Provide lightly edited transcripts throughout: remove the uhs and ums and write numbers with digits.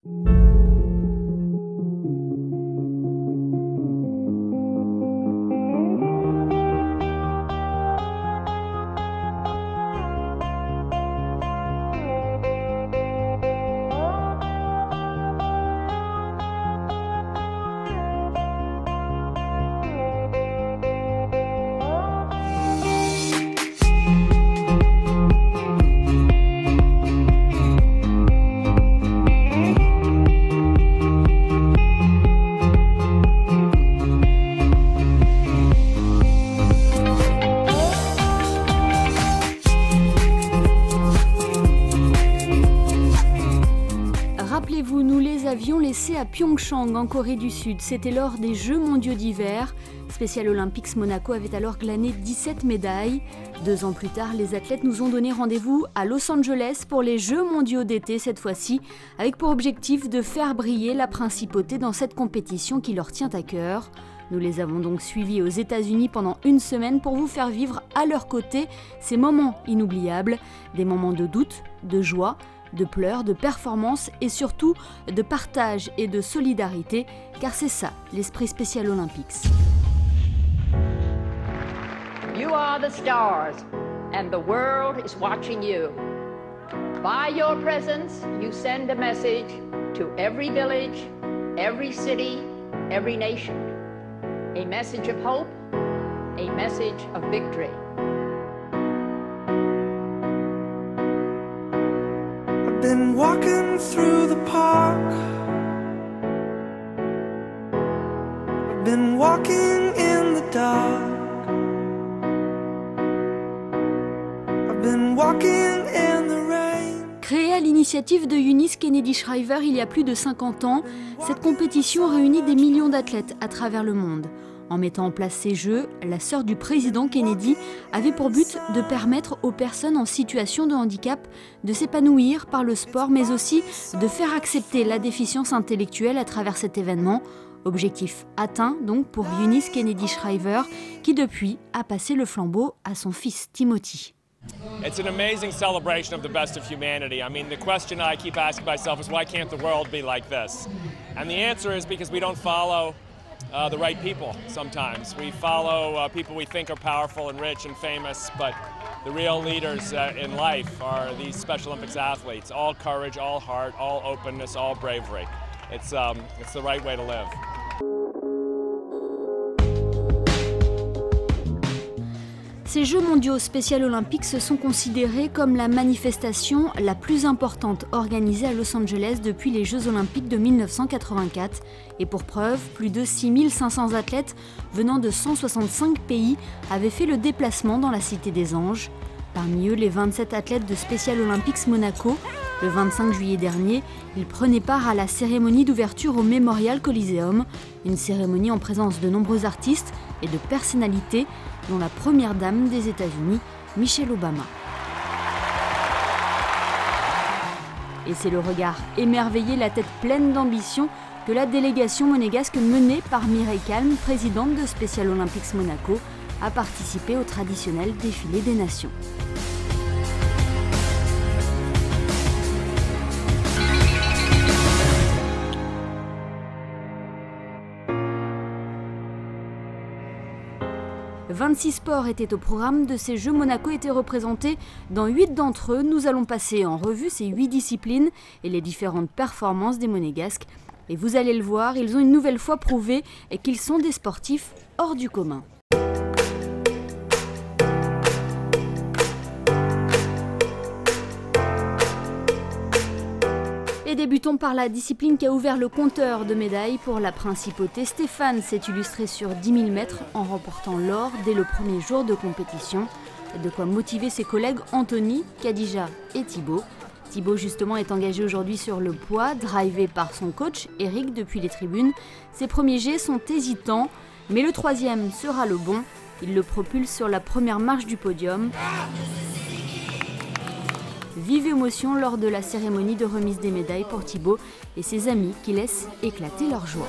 Rappelez-vous, nous les avions laissés à Pyeongchang, en Corée du Sud. C'était lors des Jeux mondiaux d'hiver. Special Olympics Monaco avait alors glané 17 médailles. 2 ans plus tard, les athlètes nous ont donné rendez-vous à Los Angeles pour les Jeux mondiaux d'été cette fois-ci, avec pour objectif de faire briller la principauté dans cette compétition qui leur tient à cœur. Nous les avons donc suivis aux États-Unis pendant une semaine pour vous faire vivre à leur côté ces moments inoubliables, des moments de doute, de joie, de pleurs, de performance et surtout de partage et de solidarité, car c'est ça l'esprit Special Olympics. You are the stars and the world is watching you. By your presence, you send a message to every village, every city, every nation. A message of hope, a message of victory. I've been walking through the park. I've been walking in the dark. I've been walking in the rain. Créée à l'initiative de Eunice Kennedy Shriver il y a plus de 50 ans, cette compétition réunit des millions d'athlètes à travers le monde. En mettant en place ces Jeux, la sœur du président Kennedy avait pour but de permettre aux personnes en situation de handicap de s'épanouir par le sport, mais aussi de faire accepter la déficience intellectuelle à travers cet événement. Objectif atteint donc pour Eunice Kennedy Shriver, qui depuis a passé le flambeau à son fils Timothy. It's an amazing celebration of the best of humanity. I mean, the question I keep asking myself is, why can't the world be like this? And the answer is because we don't follow the right people sometimes. We follow people we think are powerful and rich and famous, but the real leaders in life are these Special Olympics athletes. All courage, all heart, all openness, all bravery. It's the right way to live. Ces Jeux mondiaux Special Olympics sont considérés comme la manifestation la plus importante organisée à Los Angeles depuis les Jeux olympiques de 1984. Et pour preuve, plus de 6500 athlètes venant de 165 pays avaient fait le déplacement dans la Cité des Anges. Parmi eux, les 27 athlètes de Special Olympics Monaco. Le 25 juillet dernier, ils prenaient part à la cérémonie d'ouverture au Memorial Coliseum, une cérémonie en présence de nombreux artistes et de personnalités, dont la première dame des États-Unis, Michelle Obama. Et c'est le regard émerveillé, la tête pleine d'ambition, que la délégation monégasque menée par Mireille Calme, présidente de Special Olympics Monaco, a participé au traditionnel défilé des nations. « 26 sports étaient au programme de ces Jeux. Monaco était représenté dans 8 d'entre eux. Nous allons passer en revue ces 8 disciplines et les différentes performances des Monégasques. Et vous allez le voir, ils ont une nouvelle fois prouvé qu'ils sont des sportifs hors du commun. Et débutons par la discipline qui a ouvert le compteur de médailles pour la principauté. Stéphane s'est illustré sur 10 000 mètres en remportant l'or dès le premier jour de compétition. De quoi motiver ses collègues Anthony, Khadija et Thibaut. Thibaut justement est engagé aujourd'hui sur le poids, drivé par son coach Eric depuis les tribunes. Ses premiers jets sont hésitants, mais le troisième sera le bon. Il le propulse sur la première marche du podium. Vive émotion lors de la cérémonie de remise des médailles pour Thibaut et ses amis qui laissent éclater leur joie.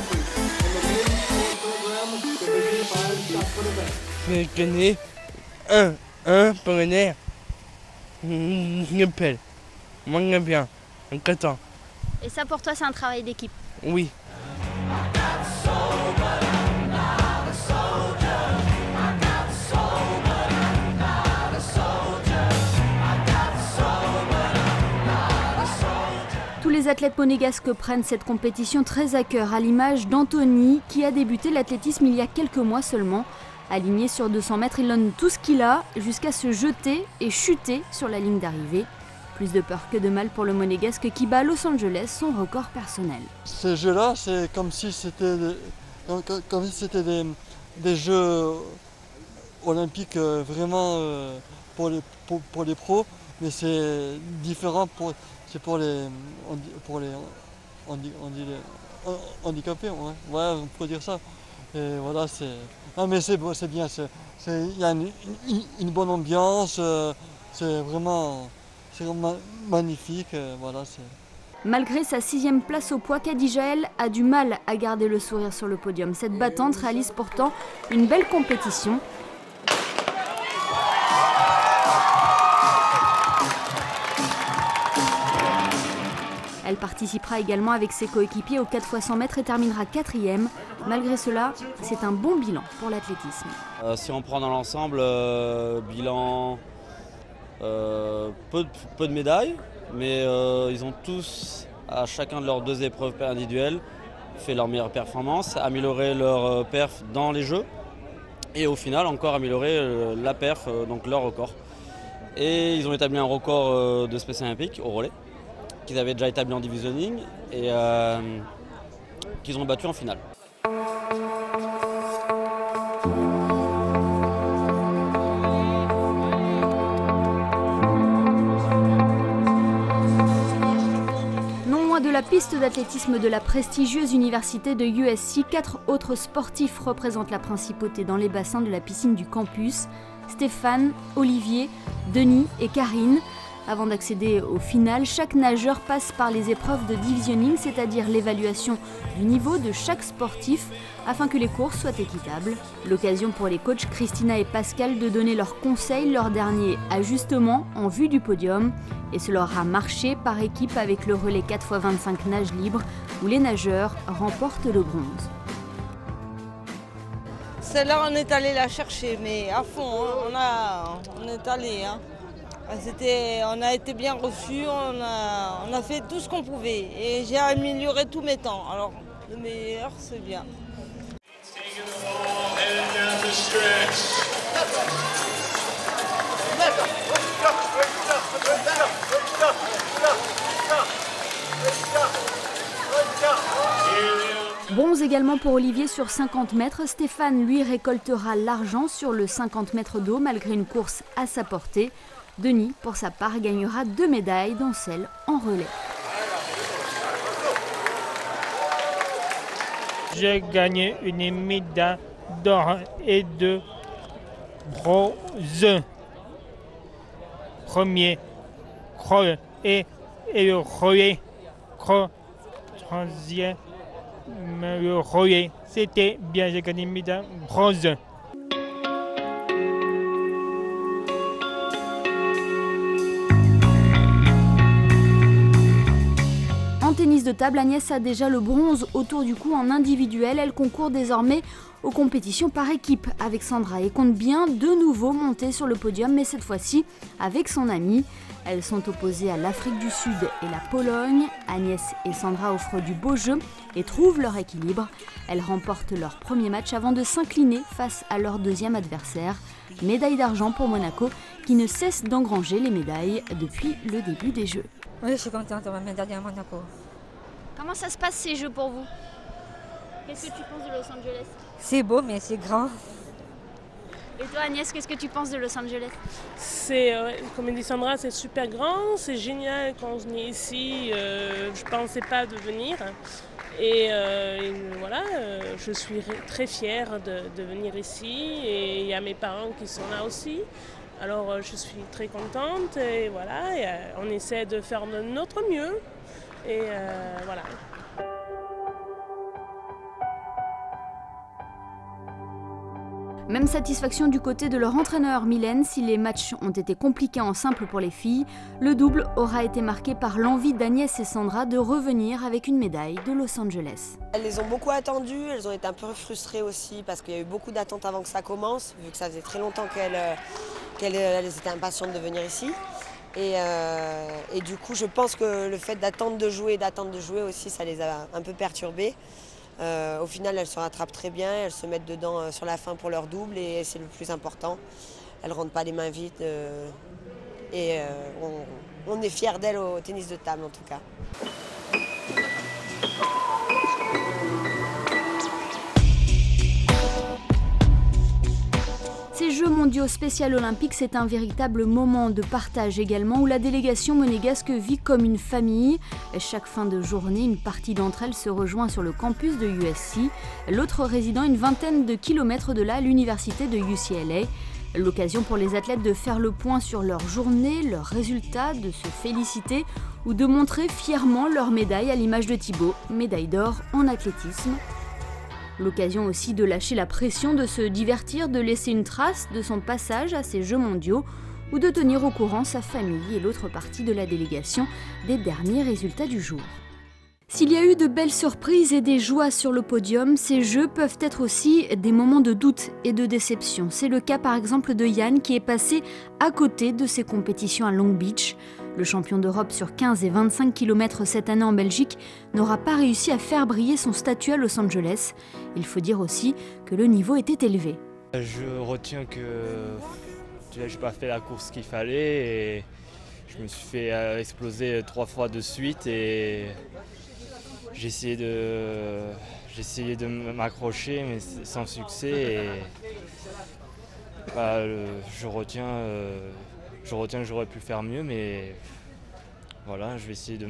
Je connais un partenaire. Je m'appelle. Moi, bien. En 4 ans. Et ça pour toi c'est un travail d'équipe? Oui. Tous les athlètes monégasques prennent cette compétition très à cœur, à l'image d'Anthony qui a débuté l'athlétisme il y a quelques mois seulement. Aligné sur 200 mètres, il donne tout ce qu'il a jusqu'à se jeter et chuter sur la ligne d'arrivée. Plus de peur que de mal pour le monégasque qui bat à Los Angeles son record personnel. Ces jeux-là, c'est comme si c'était des jeux olympiques vraiment pour les pros, mais c'est différent pour les handicapés, ouais, on peut dire ça. Et voilà, non mais c'est bien, il y a une bonne ambiance, c'est vraiment magnifique, voilà. Malgré sa 6e place au poids, Khadija El a du mal à garder le sourire sur le podium. Cette battante réalise pourtant une belle compétition. Elle participera également avec ses coéquipiers aux 4x100 mètres et terminera 4e. Malgré cela, c'est un bon bilan pour l'athlétisme. Si on prend dans l'ensemble, bilan peu de médailles, mais ils ont tous, à chacun de leurs 2 épreuves individuelles, fait leur meilleure performance, amélioré leur perf dans les jeux et au final encore amélioré la perf, donc leur record. Et ils ont établi un record de Space Olympique au relais, qu'ils avaient déjà établi en divisionning et qu'ils ont battu en finale. Non loin de la piste d'athlétisme de la prestigieuse université de USC, 4 autres sportifs représentent la principauté dans les bassins de la piscine du campus. Stéphane, Olivier, Denis et Karine. Avant d'accéder au final, chaque nageur passe par les épreuves de divisionning, c'est-à-dire l'évaluation du niveau de chaque sportif afin que les courses soient équitables. L'occasion pour les coachs Christina et Pascal de donner leurs conseils, leurs derniers ajustements en vue du podium. Et cela aura marché par équipe avec le relais 4x25 nage libre où les nageurs remportent le bronze. Celle-là, on est allé la chercher, mais à fond, hein, on est allé. Hein. On a été bien reçus, on a fait tout ce qu'on pouvait et j'ai amélioré tous mes temps. Alors le meilleur, c'est bien. Bronze également pour Olivier sur 50 mètres. Stéphane, lui, récoltera l'argent sur le 50 mètres d'eau malgré une course à sa portée. Denis, pour sa part, gagnera 2 médailles, dont celle en relais. J'ai gagné une médaille d'or et de bronze. Premier relais et le relais. Troisième, le relais. C'était bien, j'ai gagné une médaille bronze. En tennis de table, Agnès a déjà le bronze autour du cou en individuel. Elle concourt désormais aux compétitions par équipe avec Sandra et compte bien de nouveau monter sur le podium, mais cette fois-ci avec son amie. Elles sont opposées à l'Afrique du Sud et la Pologne. Agnès et Sandra offrent du beau jeu et trouvent leur équilibre. Elles remportent leur premier match avant de s'incliner face à leur deuxième adversaire. Médaille d'argent pour Monaco qui ne cesse d'engranger les médailles depuis le début des Jeux. Oui, je suis contente de ma médaille à Monaco. Comment ça se passe ces Jeux pour vous? Qu'est-ce que tu penses de Los Angeles? C'est beau, mais c'est grand. Et toi Agnès, qu'est-ce que tu penses de Los Angeles? C'est, comme dit Sandra, c'est super grand, c'est génial quand on est ici. Je ne pensais pas de venir. Et voilà, je suis très fière de venir ici. Et il y a mes parents qui sont là aussi. Alors je suis très contente et voilà, on essaie de faire de notre mieux. Et voilà. Même satisfaction du côté de leur entraîneur Mylène. Si les matchs ont été compliqués en simple pour les filles, le double aura été marqué par l'envie d'Agnès et Sandra de revenir avec une médaille de Los Angeles. Elles les ont beaucoup attendues, elles ont été un peu frustrées aussi parce qu'il y a eu beaucoup d'attentes avant que ça commence, vu que ça faisait très longtemps qu'elles étaient impatientes de venir ici. Et du coup, je pense que le fait d'attendre de jouer aussi, ça les a un peu perturbées. Au final, elles se rattrapent très bien, elles se mettent dedans sur la fin pour leur double et c'est le plus important. Elles ne rentrent pas les mains vides et on est fiers d'elles au tennis de table en tout cas. Ces Jeux mondiaux spécial olympiques, c'est un véritable moment de partage également où la délégation monégasque vit comme une famille. Chaque fin de journée, une partie d'entre elles se rejoint sur le campus de USC, l'autre résidant une vingtaine de kilomètres de là, à l'université de UCLA. L'occasion pour les athlètes de faire le point sur leur journée, leurs résultats, de se féliciter ou de montrer fièrement leur médaille à l'image de Thibaut, médaille d'or en athlétisme. L'occasion aussi de lâcher la pression, de se divertir, de laisser une trace de son passage à ces Jeux mondiaux ou de tenir au courant sa famille et l'autre partie de la délégation des derniers résultats du jour. S'il y a eu de belles surprises et des joies sur le podium, ces Jeux peuvent être aussi des moments de doute et de déception. C'est le cas par exemple de Yann qui est passé à côté de ses compétitions à Long Beach. Le champion d'Europe sur 15 et 25 km cette année en Belgique n'aura pas réussi à faire briller son statut à Los Angeles. Il faut dire aussi que le niveau était élevé. Je retiens que je n'ai pas fait la course qu'il fallait et je me suis fait exploser 3 fois de suite et j'ai essayé de m'accrocher mais sans succès et je retiens que j'aurais pu faire mieux mais voilà, je vais essayer de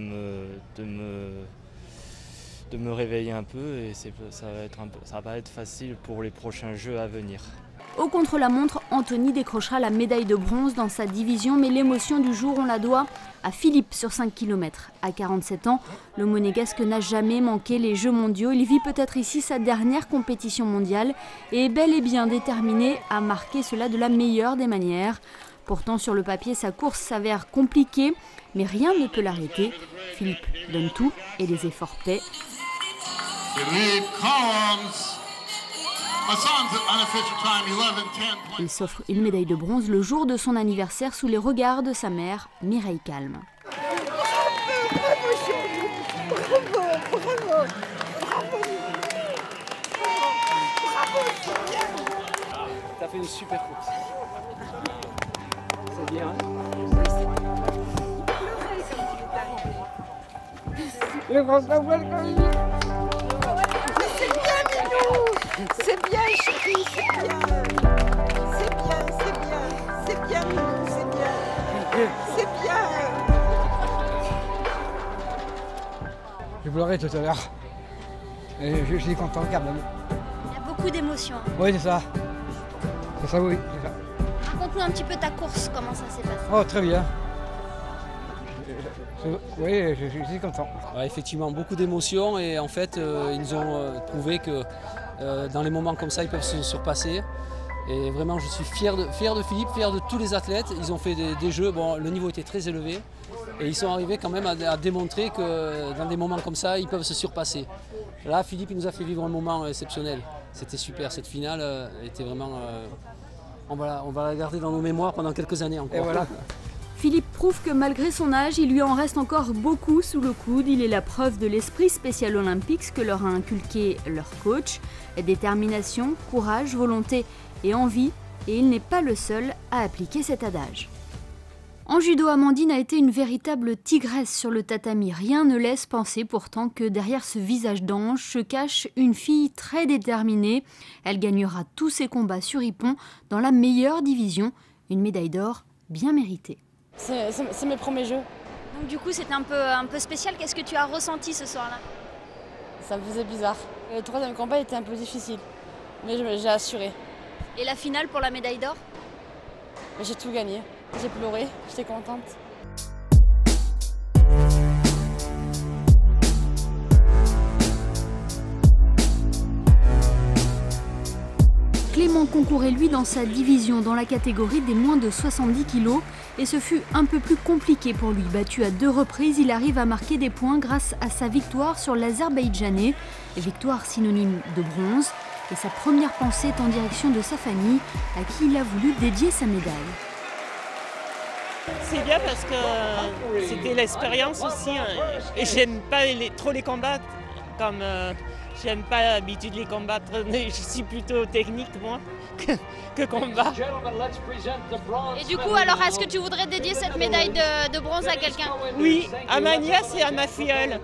me réveiller un peu et ça va pas être facile pour les prochains Jeux à venir. Au contre-la-montre, Anthony décrochera la médaille de bronze dans sa division, mais l'émotion du jour, on la doit à Philippe sur 5 km. À 47 ans, le Monégasque n'a jamais manqué les Jeux mondiaux. Il vit peut-être ici sa dernière compétition mondiale et est bel et bien déterminé à marquer cela de la meilleure des manières. Pourtant, sur le papier, sa course s'avère compliquée, mais rien ne peut l'arrêter. Philippe donne tout et les efforts paient. Il s'offre une médaille de bronze le jour de son anniversaire sous les regards de sa mère, Mireille Calme. T'as fait une super course. C'est bien, hein? Le grand C'est bien, chérie, c'est bien. C'est bien, Minou, c'est bien. J'ai pleuré tout à l'heure. Je suis content, regarde. Il y a beaucoup d'émotions. Oui, c'est ça. C'est ça, oui, c'est ça. Raconte-nous un petit peu ta course, comment ça s'est passé. Oh, très bien. Oui, je suis content. Ouais, effectivement, beaucoup d'émotions et en fait, ils nous ont prouvé que dans les moments comme ça, ils peuvent se surpasser. Et vraiment, je suis fier de Philippe, fier de tous les athlètes. Ils ont fait des jeux, bon, le niveau était très élevé. Et ils sont arrivés quand même à démontrer que dans des moments comme ça, ils peuvent se surpasser. Là, Philippe, il nous a fait vivre un moment exceptionnel. C'était super, cette finale était vraiment... on va la garder dans nos mémoires pendant quelques années encore. Et voilà. Philippe prouve que malgré son âge, il lui en reste encore beaucoup sous le coude. Il est la preuve de l'esprit spécial olympique que leur a inculqué leur coach. Détermination, courage, volonté et envie, et il n'est pas le seul à appliquer cet adage. En judo, Amandine a été une véritable tigresse sur le tatami. Rien ne laisse penser pourtant que derrière ce visage d'ange se cache une fille très déterminée. Elle gagnera tous ses combats sur Ippon dans la meilleure division, une médaille d'or bien méritée. C'est mes premiers jeux. Donc du coup c'était un peu spécial, qu'est-ce que tu as ressenti ce soir-là? Ça me faisait bizarre. Le troisième combat était un peu difficile, mais j'ai assuré. Et la finale pour la médaille d'or? J'ai tout gagné, j'ai pleuré, j'étais contente. Clément Clément concourait lui dans sa division dans la catégorie des moins de 70 kg et ce fut un peu plus compliqué pour lui. Battu à 2 reprises, il arrive à marquer des points grâce à sa victoire sur l'Azerbaïdjanais, victoire synonyme de bronze. Et sa première pensée est en direction de sa famille, à qui il a voulu dédier sa médaille. C'est bien parce que c'était l'expérience aussi, hein. Et j'aime pas trop les combats, comme j'aime pas l'habitude de les combattre, je suis plutôt technique moi que combat. Et du coup, alors est-ce que tu voudrais dédier cette médaille de bronze à quelqu'un? Oui, à ma nièce et à ma filleule.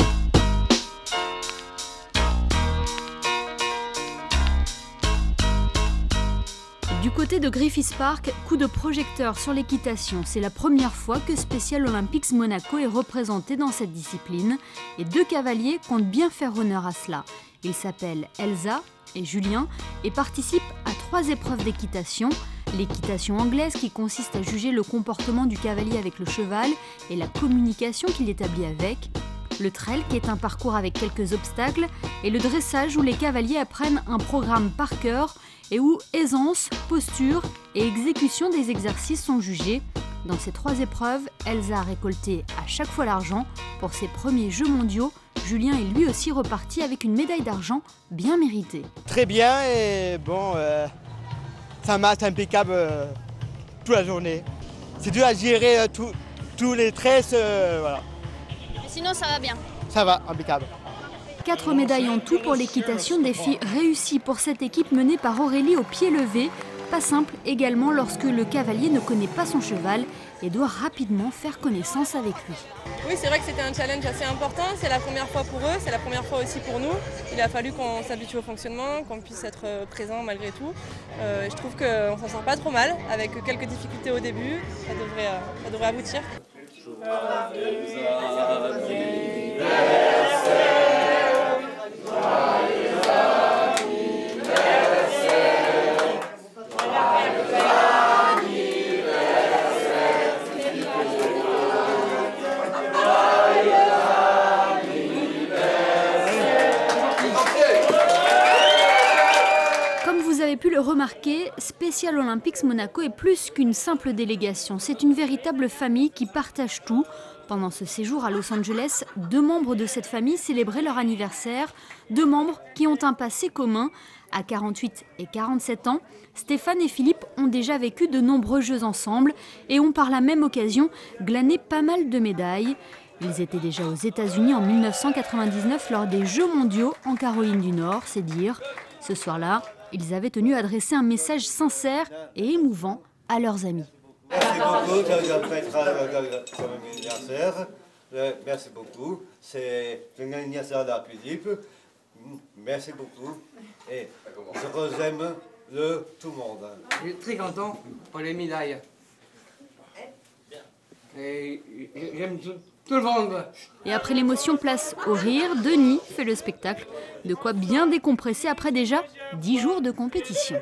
Du côté de Griffith Park, coup de projecteur sur l'équitation. C'est la première fois que Special Olympics Monaco est représenté dans cette discipline et 2 cavaliers comptent bien faire honneur à cela. Ils s'appellent Elsa et Julien et participent à 3 épreuves d'équitation. L'équitation anglaise qui consiste à juger le comportement du cavalier avec le cheval et la communication qu'il établit avec. Le trail qui est un parcours avec quelques obstacles et le dressage où les cavaliers apprennent un programme par cœur et où aisance, posture et exécution des exercices sont jugés. Dans ces 3 épreuves, Elsa a récolté à chaque fois l'argent pour ses premiers Jeux mondiaux. Julien est lui aussi reparti avec une médaille d'argent bien méritée. Très bien et bon, c'est un match impeccable toute la journée. C'est dur à gérer tous les tresses, voilà. Sinon, ça va bien. Ça va, impeccable. 4 médailles en tout pour l'équitation, défi réussi pour cette équipe menée par Aurélie au pied levé. Pas simple également lorsque le cavalier ne connaît pas son cheval et doit rapidement faire connaissance avec lui. Oui, c'est vrai que c'était un challenge assez important. C'est la première fois pour eux, c'est la première fois aussi pour nous. Il a fallu qu'on s'habitue au fonctionnement, qu'on puisse être présent malgré tout. Je trouve qu'on s'en sort pas trop mal, avec quelques difficultés au début. Ça devrait aboutir. Comme vous avez pu le remarquer, Special Olympics Monaco est plus qu'une simple délégation. C'est une véritable famille qui partage tout. Pendant ce séjour à Los Angeles, 2 membres de cette famille célébraient leur anniversaire. 2 membres qui ont un passé commun. À 48 et 47 ans, Stéphane et Philippe ont déjà vécu de nombreux Jeux ensemble et ont par la même occasion glané pas mal de médailles. Ils étaient déjà aux États-Unis en 1999 lors des Jeux mondiaux en Caroline du Nord, c'est dire. Ce soir-là, ils avaient tenu à adresser un message sincère et émouvant à leurs amis. Merci beaucoup, je fête comme anniversaire. Merci beaucoup. C'est un anniversaire de Philippe. Merci beaucoup. Et je vous aime tout le monde. Je suis très content pour les médailles. Et j'aime tout le monde. Et après l'émotion, place au rire. Denis fait le spectacle. De quoi bien décompresser après déjà 10 jours de compétition.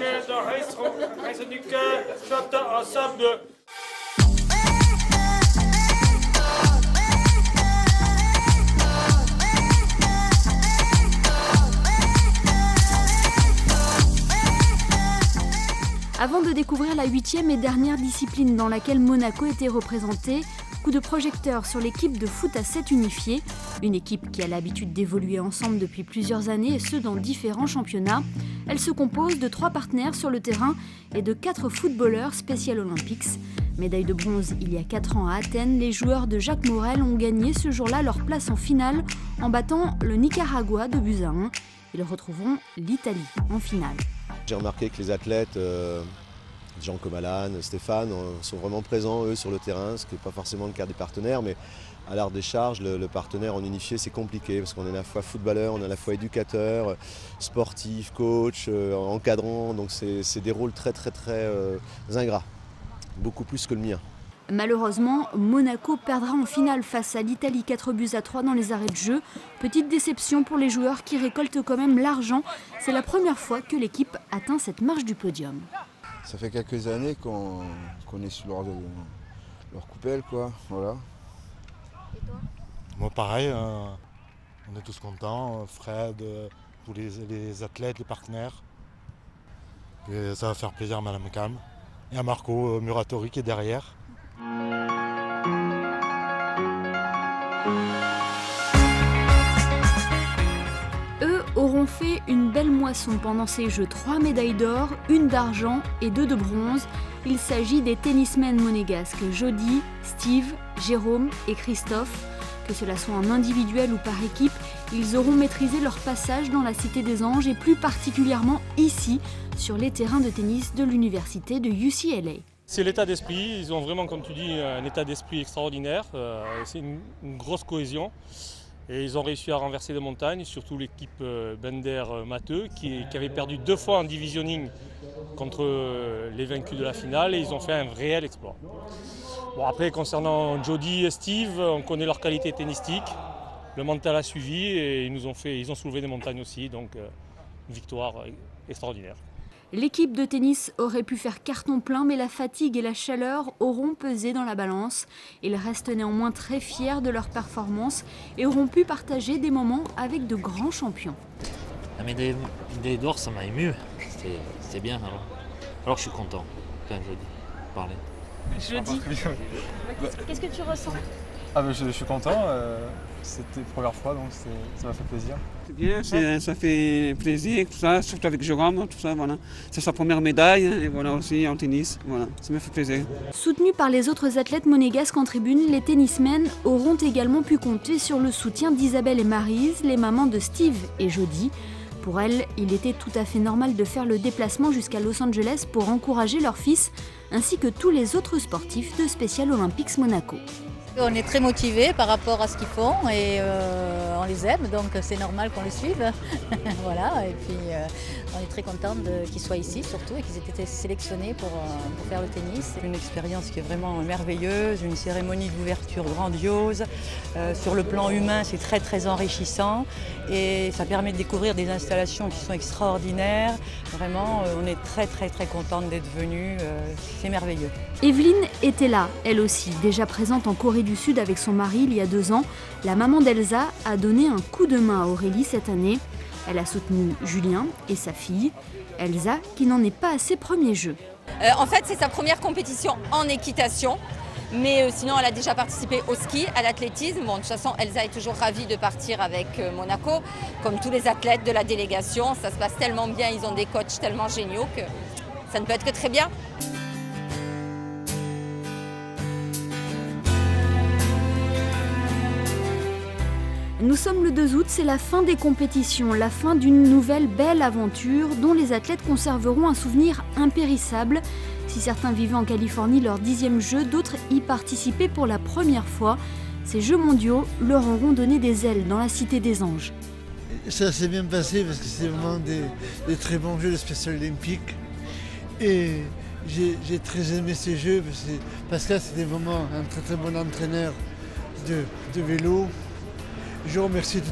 Avant de découvrir la 8e et dernière discipline dans laquelle Monaco était représentée, coup de projecteur sur l'équipe de foot à 7 unifiés, une équipe qui a l'habitude d'évoluer ensemble depuis plusieurs années et ce dans différents championnats. Elle se compose de 3 partenaires sur le terrain et de 4 footballeurs Special Olympics. Médaille de bronze il y a 4 ans à Athènes, les joueurs de Jacques Morel ont gagné ce jour-là leur place en finale en battant le Nicaragua de buts à 1. Ils retrouveront l'Italie en finale. J'ai remarqué que les athlètes, des gens comme Alan, Stéphane, sont vraiment présents eux sur le terrain, ce qui n'est pas forcément le cas des partenaires, mais à l'art des charges, le partenaire en unifié c'est compliqué parce qu'on est à la fois footballeur, on est à la fois éducateur, sportif, coach, encadrant, donc c'est des rôles très ingrats, beaucoup plus que le mien. Malheureusement, Monaco perdra en finale face à l'Italie 4 buts à 3 dans les arrêts de jeu. Petite déception pour les joueurs qui récoltent quand même l'argent. C'est la première fois que l'équipe atteint cette marche du podium. Ça fait quelques années qu'on est sur leur coupelle, quoi. Voilà. Et toi? Moi pareil, on est tous contents, Fred, tous les athlètes, les partenaires. Et ça va faire plaisir à Madame Calme et à Marco Muratori qui est derrière. Eux auront fait une belle moisson pendant ces Jeux. 3 médailles d'or, 1 d'argent et 2 de bronze. Il s'agit des tennismen monégasques Jody, Steve, Jérôme et Christophe. Que cela soit en individuel ou par équipe, ils auront maîtrisé leur passage dans la Cité des Anges et plus particulièrement ici, sur les terrains de tennis de l'université de UCLA. C'est l'état d'esprit, ils ont vraiment, comme tu dis, un état d'esprit extraordinaire, c'est une grosse cohésion. Et ils ont réussi à renverser des montagnes, surtout l'équipe Bender-Matteux qui avait perdu 2 fois en divisioning contre les vaincus de la finale et ils ont fait un réel exploit. Bon, après, concernant Jody et Steve, on connaît leur qualité tennistique, le mental a suivi et ils ont soulevé des montagnes aussi, donc une victoire extraordinaire. L'équipe de tennis aurait pu faire carton plein, mais la fatigue et la chaleur auront pesé dans la balance. Ils restent néanmoins très fiers de leur performance et auront pu partager des moments avec de grands champions. La médaille d'or, ça m'a ému. C'était bien alors je suis content quand je parlais. Jeudi. Qu'est-ce que tu ressens? Je suis content, c'était la première fois donc ça m'a fait plaisir. C'est bien, ça fait plaisir, tout ça, surtout avec Jérôme, tout ça, voilà. C'est sa première médaille et voilà aussi en tennis, voilà, ça m'a fait plaisir. Soutenus par les autres athlètes monégasques en tribune, les tennismen auront également pu compter sur le soutien d'Isabelle et Maryse, les mamans de Steve et Jody. Pour elles, il était tout à fait normal de faire le déplacement jusqu'à Los Angeles pour encourager leur fils, ainsi que tous les autres sportifs de Special Olympics Monaco. On est très motivés par rapport à ce qu'ils font et on les aime, donc c'est normal qu'on les suive. Voilà, et puis on est très contents qu'ils soient ici surtout et qu'ils aient été sélectionnés pour faire le tennis. C'est une expérience qui est vraiment merveilleuse, une cérémonie d'ouverture grandiose. Sur le plan humain, c'est très très enrichissant et ça permet de découvrir des installations qui sont extraordinaires. Vraiment, on est très très très contente d'être venus, c'est merveilleux. Evelyne était là, elle aussi, déjà présente en Corée du Sud avec son mari il y a 2 ans. La maman d'Elsa a donné un coup de main à Aurélie cette année. Elle a soutenu Julien et sa fille, Elsa, qui n'en est pas à ses premiers Jeux. En fait, c'est sa première compétition en équitation. Mais sinon, elle a déjà participé au ski, à l'athlétisme. Bon, de toute façon, Elsa est toujours ravie de partir avec Monaco. Comme tous les athlètes de la délégation, ça se passe tellement bien, ils ont des coachs tellement géniaux que ça ne peut être que très bien. Nous sommes le 2 août, c'est la fin des compétitions, la fin d'une nouvelle belle aventure dont les athlètes conserveront un souvenir impérissable. Si certains vivaient en Californie leur 10e jeu, d'autres y participaient pour la première fois. Ces Jeux mondiaux leur auront donné des ailes dans la Cité des Anges. Ça s'est bien passé parce que c'est vraiment des très bons Jeux de Special Olympics. Et j'ai très aimé ces Jeux parce que Pascal c'était vraiment un très très bon entraîneur de vélo. Je remercie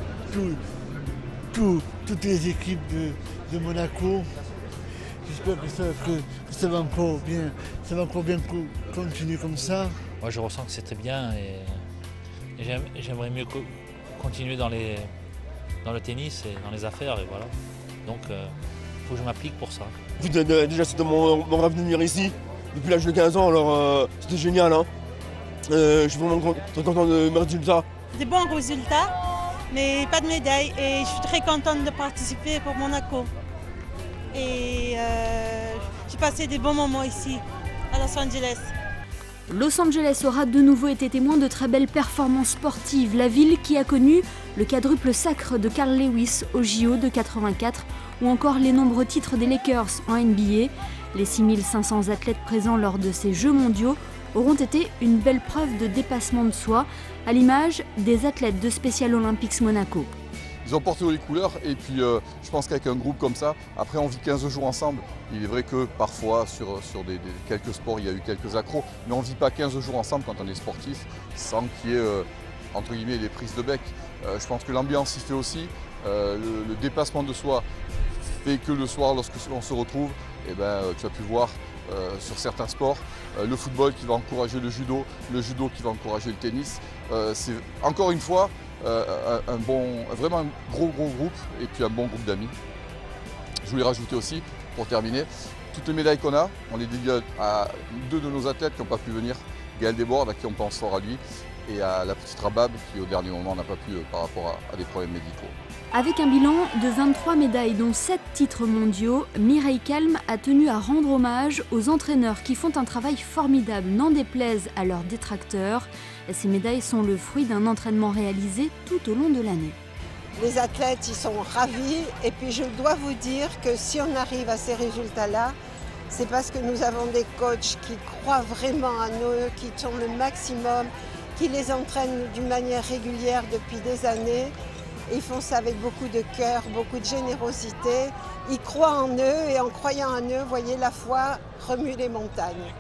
toutes les équipes de Monaco. J'espère que ça va encore bien continuer comme ça. Moi je ressens que c'est très bien et j'aimerais mieux continuer dans le tennis et dans les affaires et voilà. Donc il faut que je m'applique pour ça. Déjà c'était mon rêve de venir ici depuis l'âge de 15 ans, alors c'était génial. Hein. Je suis vraiment très content de mes résultats. Des bons résultats, mais pas de médaille. Et je suis très contente de participer pour Monaco. Et j'ai passé des bons moments ici, à Los Angeles. Los Angeles aura de nouveau été témoin de très belles performances sportives. La ville qui a connu le quadruple sacre de Carl Lewis au JO de 84 ou encore les nombreux titres des Lakers en NBA. Les 6500 athlètes présents lors de ces Jeux mondiaux auront été une belle preuve de dépassement de soi, à l'image des athlètes de Special Olympics Monaco. Ils ont porté haut les couleurs et puis je pense qu'avec un groupe comme ça, après on vit 15 jours ensemble. Il est vrai que parfois sur quelques sports il y a eu quelques accros, mais on ne vit pas 15 jours ensemble quand on est sportif sans qu'il y ait entre guillemets des prises de bec. Je pense que l'ambiance y fait aussi, le dépassement de soi fait que le soir lorsque l'on se retrouve, tu as pu voir sur certains sports, le football qui va encourager le judo qui va encourager le tennis. C'est encore une fois vraiment un gros groupe et puis un bon groupe d'amis. Je voulais rajouter aussi, pour terminer, toutes les médailles qu'on a, on les dédie à 2 de nos athlètes qui n'ont pas pu venir, Gaël Desbordes, à qui on pense fort à lui, et à la petite Rabab qui au dernier moment n'a pas pu par rapport à des problèmes médicaux. Avec un bilan de 23 médailles dont 7 titres mondiaux, Mireille Calme a tenu à rendre hommage aux entraîneurs qui font un travail formidable, n'en déplaise à leurs détracteurs. Ces médailles sont le fruit d'un entraînement réalisé tout au long de l'année. Les athlètes, ils sont ravis et puis je dois vous dire que si on arrive à ces résultats-là, c'est parce que nous avons des coachs qui croient vraiment en eux, qui sont le maximum, qui les entraînent d'une manière régulière depuis des années. Ils font ça avec beaucoup de cœur, beaucoup de générosité. Ils croient en eux et en croyant en eux, voyez, la foi remue les montagnes.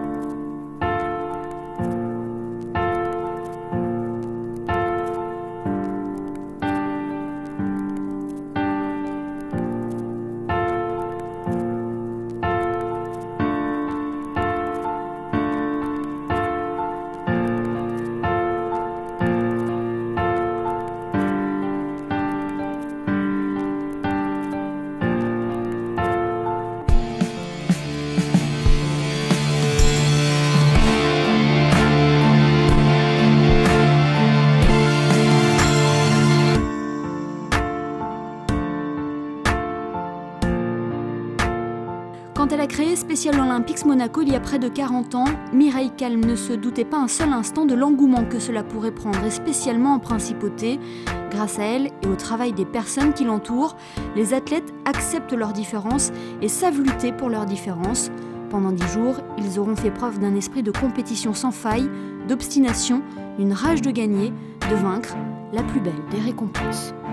Quand elle a créé Special Olympics Monaco il y a près de 40 ans, Mireille Calme ne se doutait pas un seul instant de l'engouement que cela pourrait prendre, et spécialement en principauté. Grâce à elle et au travail des personnes qui l'entourent, les athlètes acceptent leurs différences et savent lutter pour leurs différences. Pendant 10 jours, ils auront fait preuve d'un esprit de compétition sans faille, d'obstination, d'une rage de gagner, de vaincre, la plus belle des récompenses.